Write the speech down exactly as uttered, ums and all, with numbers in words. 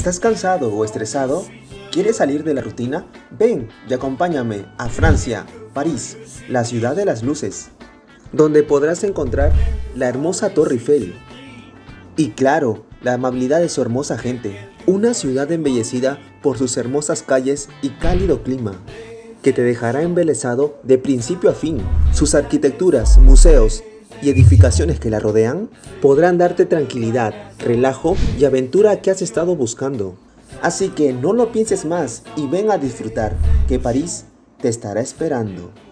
¿Estás cansado o estresado? ¿Quieres salir de la rutina? Ven y acompáñame a Francia, París, la ciudad de las luces, donde podrás encontrar la hermosa Torre Eiffel y, claro, la amabilidad de su hermosa gente. Una ciudad embellecida por sus hermosas calles y cálido clima, que te dejará embelesado de principio a fin. Sus arquitecturas, museos y edificaciones que la rodean podrán darte tranquilidad, relajo y aventura que has estado buscando. Así que no lo pienses más y ven a disfrutar, que París te estará esperando.